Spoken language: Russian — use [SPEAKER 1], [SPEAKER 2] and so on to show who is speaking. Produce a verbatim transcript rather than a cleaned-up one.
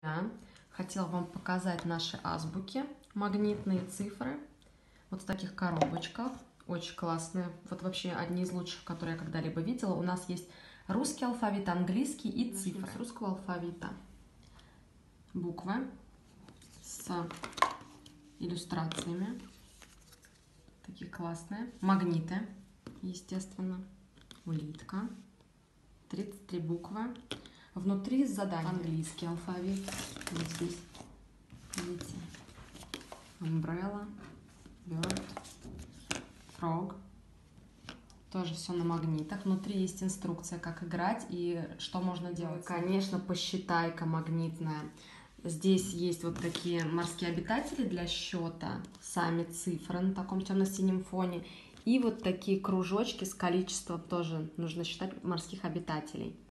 [SPEAKER 1] Я хотела вам показать наши азбуки, магнитные цифры. Вот в таких коробочках. Очень классные. Вот вообще одни из лучших, которые я когда-либо видела. У нас есть русский алфавит, английский и цифры. С русского алфавита буквы с иллюстрациями. Такие классные. Магниты, естественно. Улитка. тридцать три буквы. Внутри задание. Английский алфавит. Вот здесь. Видите? Umbrella, bird, frog. Тоже все на магнитах. Внутри есть инструкция, как играть и что можно делать. Конечно, посчитайка магнитная. Здесь есть вот такие морские обитатели для счета. Сами цифры на таком темно-синем фоне. И вот такие кружочки с количеством тоже нужно считать морских обитателей.